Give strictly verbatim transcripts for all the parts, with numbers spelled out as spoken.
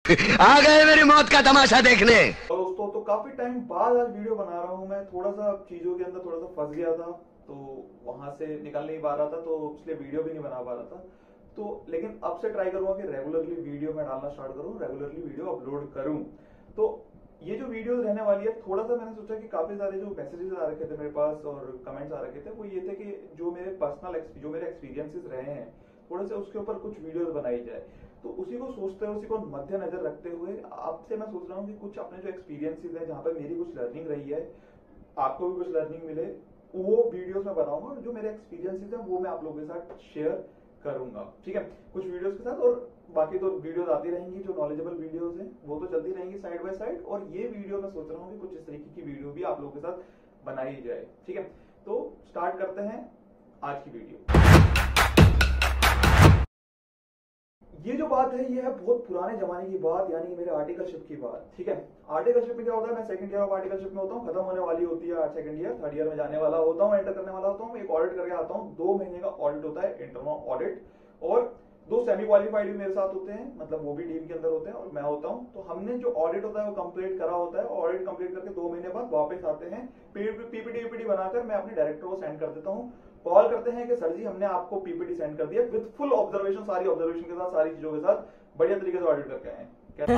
आ गए मेरी मौत का तमाशा देखने। और दोस्तों तो काफी टाइम बाद आज वीडियो बना रहा हूँ मैं। थोड़ा सा चीजों के अंदर थोड़ा सा फंस गया था, तो वहां से निकल नहीं पा रहा था, तो इसलिए वीडियो भी नहीं बना पा रहा था। तो लेकिन अब से ट्राई करूंगा कि रेगुलरली वीडियो मैं डालना स्टार्ट करूँ, रेगुलरली वीडियो अपलोड करूँ। तो ये जो वीडियो रहने वाली है, थोड़ा सा मैंने सोचा कि काफी सारे जो मैसेजेस आ रखे थे मेरे पास और कमेंट्स आ रखे थे, वो ये थे कि जो मेरे पर्सनल जो मेरे एक्सपीरियंसेस रहे हैं थोड़े से उसके ऊपर कुछ वीडियोस बनाई जाए। तो उसी को सोचते हुए, उसी को मद्देनजर रखते हुए आपसे मैं सोच रहा हूँ कि कुछ अपने जो एक्सपीरियंसेस हैं, जहाँ पे मेरी कुछ लर्निंग रही है, आपको भी कुछ लर्निंग मिले, वो वीडियोस में बनाऊंगा और जो मेरे एक्सपीरियंसेस हैं वो मैं आप लोगों के साथ शेयर करूंगा। ठीक है, कुछ वीडियोस के साथ, और बाकी तो वीडियोस आती रहेंगी जो नॉलेजेबल वीडियोस हैं वो तो चलती रहेंगी साइड बाय साइड। और ये वीडियो मैं सोच रहा हूँ कि कुछ इस तरीके की वीडियो भी आप लोगों के साथ बनाई जाए। ठीक है, तो स्टार्ट करते हैं आज की वीडियो। ये जो बात है ये है बहुत पुराने जमाने की बात, यानी मेरे आर्टिकलशिप की बात। ठीक है, आर्टिकलशिप में क्या होता है, मैं सेकंड ईयर ऑफ आर्टिकलशिप में होता हूँ, खत्म होने वाली होती है सेकंड ईयर, थर्ड ईयर में जाने वाला होता हूँ, एंटर करने वाला होता हूँ, एक ऑडिट करके आता हूँ। दो महीने का ऑडिट होता है, इंटरनल ऑडिट, और दो सेमी क्वालिफाइड भी मेरे साथ होते हैं, मतलब वो भी टीम के अंदर होते हैं और मैं होता हूँ। तो हमने जो ऑडिट होता है वो कंप्लीट करा होता है, ऑडिट कंप्लीट करके दो महीने बाद वापस आते हैं, पीपीटी पीपीटी बनाकर मैं अपने डायरेक्टर को सेंड कर देता हूँ। कॉल करते हैं कि सर जी हमने आपको पीपीटी सेंड कर दिया विद फुल ऑब्जर्वेशन, सारी ऑब्जर्वेशन के साथ, सारी चीजों के साथ बढ़िया तरीके से ऑडिट करके आए।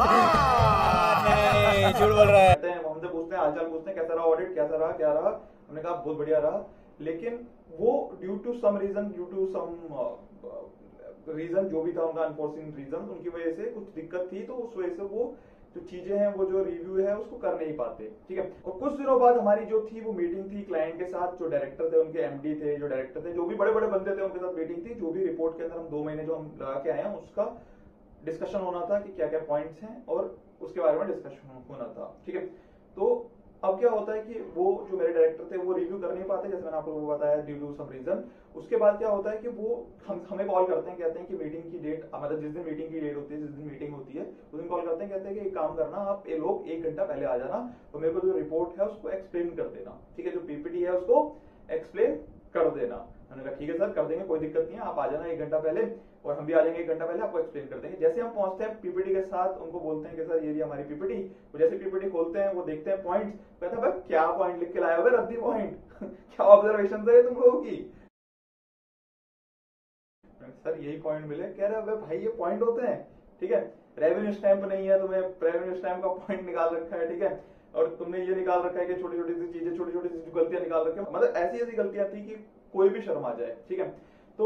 नहीं झूठ बोल रहा है। कहते हैं, हमसे पूछते हैं, हालचाल पूछते हैं, कैसा रहा ऑडिट, कैसा रहा, क्या रहा। हमने कहा बहुत बढ़िया रहा, लेकिन वो due to some reason, due to some reason जो भी था उनका अनफोर्सिन रीजन, उनकी वजह से कुछ दिक्कत थी, तो उस वजह से वो जो चीजें हैं, वो जो रिव्यू है उसको कर नहीं पाते। ठीक है, और कुछ दिनों बाद हमारी जो थी वो मीटिंग थी क्लाइंट के साथ, जो डायरेक्टर थे, उनके एमडी थे, जो डायरेक्टर थे, जो भी बड़े बड़े बंदे थे, उनके साथ मीटिंग थी। जो भी रिपोर्ट के अंदर हम दो महीने जो हम लगा के आए हैं उसका डिस्कशन होना था कि क्या क्या पॉइंट्स हैं और उसके बारे में डिस्कशन होना था। ठीक है, तो अब क्या होता है कि वो जो मेरे डायरेक्टर थे वो रिव्यू कर नहीं पाते, जैसे मैंने आप लोगों को बताया, ड्यू टू सम रीजन। उसके बाद क्या होता है कि वो हम हमें कॉल करते हैं, कहते हैं कि मीटिंग की डेट, मतलब जिस दिन मीटिंग की डेट होती है, जिस दिन मीटिंग होती है उस दिन कॉल करते हैं, कहते हैं कि एक काम करना, आप ये लोग एक घंटा पहले आ जाना और मेरे को जो रिपोर्ट है उसको एक्सप्लेन कर देना। ठीक है, जो पीपीटी है उसको एक्सप्लेन कर देना। मैंने कहा ठीक है सर, कर देंगे, कोई दिक्कत नहीं है, आप आ जाना एक घंटा पहले और हम भी आ जाएंगे एक घंटा पहले, आपको एक्सप्लेन कर देंगे। जैसे हम पहुंचते हैं पीपीटी के साथ, उनको बोलते हैं कि सर ये हमारी पीपीटी, वो जैसे पीपीटी खोलते हैं वो देखते हैं पॉइंट्स, कहते हैं भाई क्या पॉइंट लिख के लाए हो रद्दी पॉइंट क्या ऑब्जर्वेशन है तुम लोगों की। सर यही पॉइंट मिले। कह रहे भाई ये पॉइंट होते हैं, ठीक है, रेवेन्यू स्टैंप नहीं है, तुम्हें रेवेन्यू स्टैंप का पॉइंट निकाल रखा है, ठीक है, और तुमने ये निकाल रखा है कि छोटी छोटी सी चीजें, छोटी छोटी सी गलतियां निकाल रखी है, मतलब ऐसी ऐसी गलतियां थी कि कोई भी शर्मा जाए। ठीक है, तो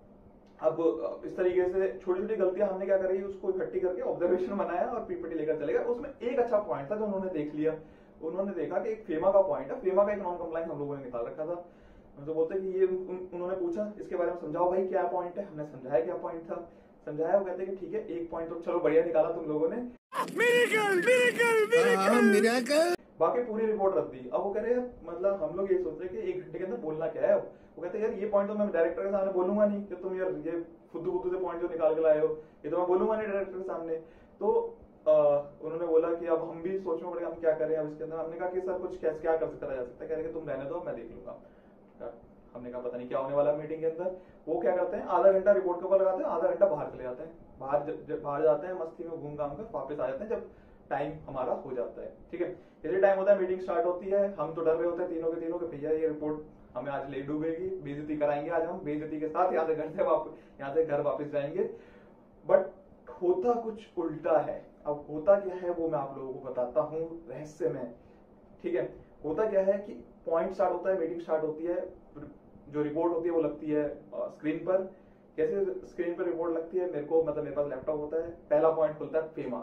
अब इस तरीके से छोटी छोटी गलतियां हमने क्या करी, उसको इकट्ठी करके ऑब्जर्वेशन बनाया और पीपीटी लेकर चले गए। उसमें एक अच्छा पॉइंट था जो उन्होंने देख लिया, उन्होंने देखा कि एक फेमा का पॉइंट है, फेमा का एक नॉन कंप्लायंस हम लोगों ने निकाल रखा था। तो बोलते हैं कि ये उन, उन्होंने पूछा इसके बारे में समझाओ भाई क्या पॉइंट है, हमने समझाया क्या पॉइंट था, समझाया। वो कहते हैं कि ठीक है एक पॉइंट तो चलो बढ़िया निकाला तुम लोगों ने, मिरेकल मिरेकल मिरेकल मिरेकल, बाकी पूरी रिपोर्ट रख दी। अब वो कह रहे हैं, मतलब हम लोग ये सोच रहे कि एक घंटे के अंदर बोलना क्या है। वो कहते हैं यार ये पॉइंट तो मैं डायरेक्टर के सामने बोलूंगा नहीं कि तुम यार ये फुद्दू फुद्दू से पॉइंट जो निकाल के लाए हो, ये तो मैं बोलूंगा नहीं डायरेक्टर के सामने। तो आ, उन्होंने बोला कि अब हम भी सोचना पड़ेगा हम क्या करें अब इसके अंदर। हमने कहा कि सर कुछ कैसे क्या कर करा जा सकता है। कह रहे कि तुम रहने दो मैं देख लूंगा। हमने कहा पता नहीं क्या होने वाला मीटिंग के अंदर। वो क्या करते हैं, आधा घंटा रिपोर्ट के ऊपर लगाते हैं, आधा घंटा बाहर चले जाते हैं, बाहर बाहर जाते हैं, मस्ती में घूम घाम कर वापस आ जाते हैं जब टाइम हमारा हो जाता है। ठीक है, जैसे टाइम होता है मीटिंग स्टार्ट होती है, हम तो डर रहे होते हैं तीनों के तीनों के भैया ये रिपोर्ट हमें आज ले डूबेगी, बेइज्जती कराएंगे आज हम, बेइज्जती के साथ यहाँ से घर से वापस यहाँ से घर वापस जाएंगे। बट होता कुछ उल्टा है। अब होता क्या है वो मैं आप लोगों को बताता हूँ रहस्य में। ठीक है, होता क्या है कि पॉइंट स्टार्ट होता है, मीटिंग स्टार्ट होती है, जो रिपोर्ट होती है वो लगती है स्क्रीन पर। कैसे स्क्रीन पर रिपोर्ट लगती है, मेरे को मतलब मेरे पास लैपटॉप होता है, पहला पॉइंट खुलता है फेमा,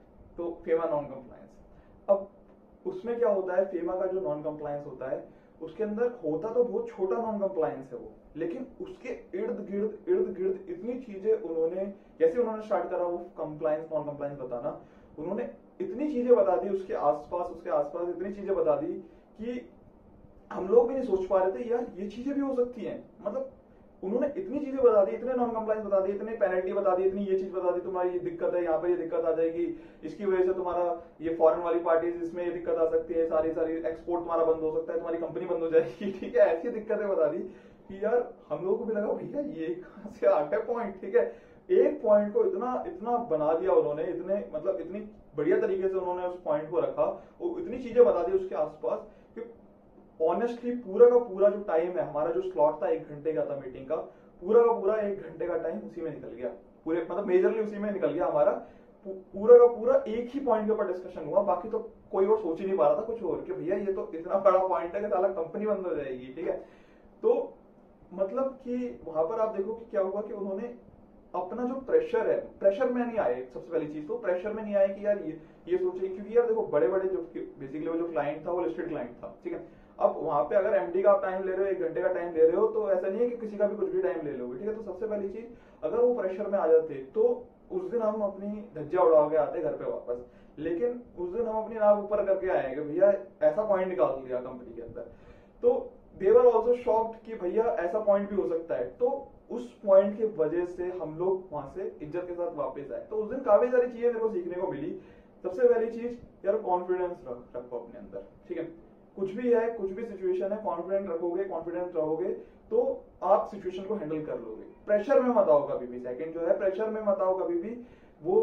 तो फेमा नॉन कंप्लायंस। अब उसमें क्या होता है, फेमा का जो नॉन कंप्लायंस होता है उसके अंदर होता तो बहुत छोटा नॉन कंप्लायंस है वो, लेकिन उसके इर्द गिर्द इर्द गिर्द इतनी चीजें उन्होंने, जैसे उन्होंने स्टार्ट करा वो कंप्लायंस नॉन कंप्लायंस बताना, उन्होंने इतनी चीजें बता दी उसके आसपास, उसके आसपास इतनी चीजें बता दी कि हम लोग भी नहीं सोच पा रहे थे यार ये चीजें भी हो सकती हैं। मतलब उन्होंने इतनी चीजें बता दी, इतने नॉन कंप्लायंस बता दी, इतने पेनल्टी बता दी, इतनी ये चीज बता दी, तुम्हारी ये दिक्कत है, यहाँ पर ये दिक्कत आ जाएगी, इसकी वजह से तुम्हारा ये फॉरेन वाली पार्टीज इसमें ये दिक्कत आ सकती है, सारी सारी एक्सपोर्ट तुम्हारा बंद हो सकता है, तुम्हारी कंपनी बंद हो जाएगी। ठीक है, ऐसी दिक्कतें बता दी कि यार हम लोगों को भी लगा भैया ये कहां से आ गया पॉइंट। ठीक है, एक पॉइंट को इतना इतना बना दिया उन्होंने, इतने मतलब इतनी बढ़िया तरीके से उन्होंने उस पॉइंट को रखा, और इतनी चीजें बता दी उसके आसपास कि ऑनेस्टली पूरा का पूरा जो टाइम है हमारा, जो स्लॉट था एक घंटे का था मीटिंग का, पूरा का पूरा एक घंटे का टाइम उसी में निकल गया, पूरे मतलब मेजरली उसी में निकल गया हमारा। पूरा का पूरा एक ही पॉइंट के ऊपर डिस्कशन हुआ, बाकी तो कोई और सोच ही नहीं पा रहा था कुछ और कि भैया ये तो इतना बड़ा पॉइंट है कि साला कंपनी बंद हो जाएगी। ठीक है, तो मतलब कि वहां पर आप देखो कि क्या हुआ कि उन्होंने अपना जो प्रेशर है, प्रेशर में नहीं आए, सबसे पहली चीज तो प्रेशर में नहीं आए कि यार ये ये सोचे, क्योंकि यार देखो बड़े बड़े जो बेसिकली वो जो क्लाइंट था वो लिस्टेड क्लाइंट था। ठीक है, अब वहां पे अगर एमडी का आप टाइम ले रहे हो, एक घंटे का टाइम ले रहे हो, तो ऐसा नहीं है कि किसी का भी कुछ भी टाइम ले लोगे। ठीक है, तो सबसे पहली चीज अगर वो प्रेशर में आ जाते तो उस दिन हम अपनी धज्जियां उड़ा के आते घर पे वापस, लेकिन उस दिन हम अपनी नाक ऊपर करके आएंगे भैया ऐसा पॉइंट निकाल दिया कंपनी के अंदर। तो दे वर ऑल्सो शॉक्ड कि भैया ऐसा पॉइंट भी हो सकता है। तो उस पॉइंट की वजह से हम लोग वहां से इज्जत के साथ वापस आए। तो उस दिन काफी सारी चीजें मेरे को सीखने को मिली। सबसे पहली चीज यार कॉन्फिडेंस रख रखो अपने अंदर। ठीक है, कुछ भी है, कुछ भी सिचुएशन है, कॉन्फिडेंट रखोगे, कॉन्फिडेंट रहोगे तो आप सिचुएशन को हैंडल कर लोगे। प्रेशर में मत आओ कभी भी, सेकंड जो है प्रेशर में मत आओ कभी भी। वो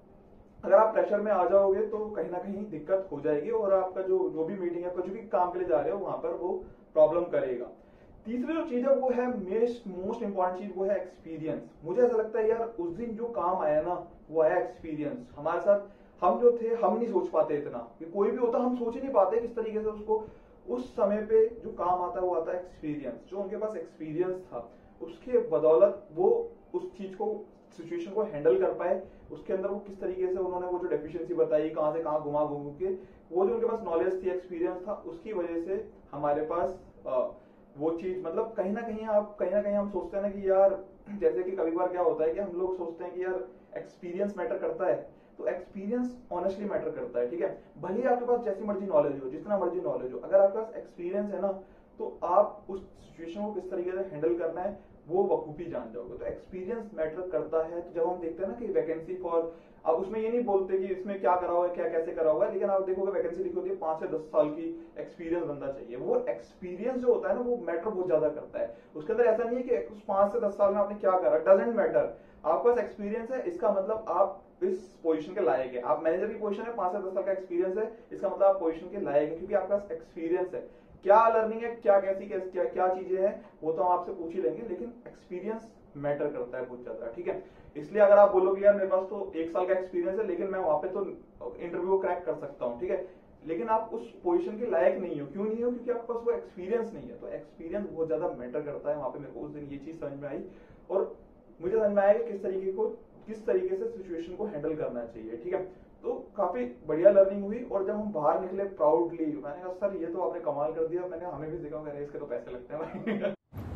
अगर आप प्रेशर में आ जाओगे तो कहीं ना कहीं दिक्कत हो जाएगी, और आपका जो जो भी मीटिंग है, कुछ भी काम के लिए जा रहे हो वहां पर वो प्रॉब्लम करेगा। तीसरी जो चीज है वो है मोस्ट मोस्ट इंपॉर्टेंट चीज, वो है एक्सपीरियंस। मुझे ऐसा लगता है यार उस दिन जो काम आया ना वो आया एक्सपीरियंस। हमारे साथ हम जो थे हम नहीं सोच पाते इतना, कि कोई भी होता हम सोच ही नहीं पाते किस तरीके से उसको उस समय पे जो काम आता है वो आता है एक्सपीरियंस। जो उनके पास एक्सपीरियंस था उसके बदौलत वो उस चीज को, सिचुएशन को हैंडल कर पाए। उसके अंदर वो किस तरीके से उन्होंने वो जो डेफिशिएंसी बताई, कहां से कहां घुमा घूम के, वो जो उनके पास नॉलेज थी, एक्सपीरियंस था, उसकी वजह से हमारे पास आ, वो चीज मतलब कहीं ना कहीं आप कहीं ना कहीं हम सोचते हैं ना कि यार जैसे कि कभी बार क्या होता है कि हम लोग सोचते हैं कि यार एक्सपीरियंस मैटर करता है, तो एक्सपीरियंस ऑनेस्टली मैटर करता है। ठीक है, भले ही आपके पास जैसी मर्जी नॉलेज हो, जितना मर्जी नॉलेज हो, अगर आपके पास एक्सपीरियंस है ना तो आप उस सिचुएशन को किस तरीके से हैंडल करना है वो बखूबी जान जाओगे। तो एक्सपीरियंस मैटर करता है। तो जब हम देखते हैं ना कि वैकेंसी फॉर, अब उसमें ये नहीं बोलते कि इसमें क्या करा हुआ है, क्या कैसे करा हुआ है, लेकिन आप देखोगे वैकेंसी लिखी होती है पांच से दस साल की एक्सपीरियंस बंदा चाहिए। वो एक्सपीरियंस जो होता है ना वो मैटर बहुत ज्यादा करता है। उसके अंदर ऐसा नहीं है कि उस पांच से दस साल में आपने क्या करा, डजेंट मैटर। आपके पास एक्सपीरियंस है, इसका मतलब आप इस पोजीशन के लायक है। आप मैनेजर की पोजीशन है, पांच से दस साल का एक्सपीरियंस है, इसका मतलब आप पोजीशन के लायक है, क्योंकि आपके पास एक्सपीरियंस है। क्या लर्निंग है, क्या कैसी कैसी क्या क्या चीजें हैं वो तो हम आपसे पूछ ही लेंगे, लेकिन एक्सपीरियंस मैटर करता है बहुत ज्यादा। ठीक है, इसलिए अगर आप बोलोगे यार मेरे पास तो एक साल का एक्सपीरियंस है लेकिन मैं वहां पे तो इंटरव्यू क्रैक कर सकता हूँ, ठीक है, लेकिन आप उस पोजीशन के लायक नहीं हो। क्यों नहीं हो? क्योंकि आपके पास वो एक्सपीरियंस नहीं है। तो एक्सपीरियंस बहुत ज्यादा मैटर करता है। वहां पे मेरे को उस दिन ये चीज समझ में आई, और मुझे समझ में आया कि किस तरीके को किस तरीके से सिचुएशन को हैंडल करना चाहिए। ठीक है, तो काफी बढ़िया लर्निंग हुई। और जब हम बाहर निकले प्राउडली, मैंने कहा सर ये तो आपने कमाल कर दिया। मैंने हमें भी सिखाओ, कह रहे इसके तो पैसे लगते हैं भाई।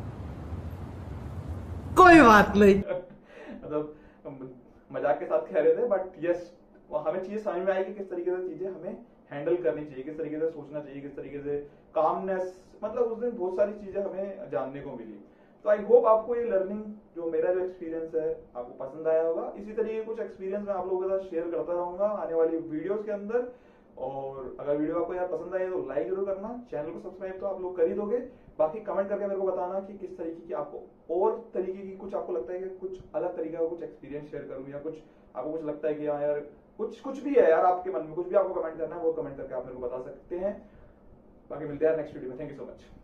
कोई बात नहीं। मतलब मजाक के साथ कह रहे थे, बट यस हमें चीजें समझ में आई कि किस तरीके से चीजें हमें हैंडल करनी चाहिए, किस तरीके से सोचना चाहिए, किस तरीके से कामनेस, मतलब उस दिन बहुत सारी चीजें हमें जानने को मिली। तो आई होप आपको ये लर्निंग, जो मेरा जो एक्सपीरियंस है, आपको पसंद आया होगा। इसी तरीके कुछ एक्सपीरियंस मैं आप लोगों के साथ शेयर करता रहूंगा आने वाली वीडियोस के अंदर। और अगर वीडियो आपको यार पसंद आई तो लाइक जरूर करना, चैनल को सब्सक्राइब तो आप लोग कर ही दोगे। बाकी कमेंट करके मेरे को बताना कि किस तरीके की आपको और तरीके की कुछ आपको लगता है कि कुछ अलग तरीके का कुछ एक्सपीरियंस शेयर करूं, या कुछ आपको कुछ लगता है कि हाँ यार कुछ कुछ भी है यार आपके मन में, कुछ भी आपको कमेंट करना है वो कमेंट करके आप मेरे को बता सकते हैं। बाकी मिलते हैं नेक्स्ट वीडियो में। Thank you so much.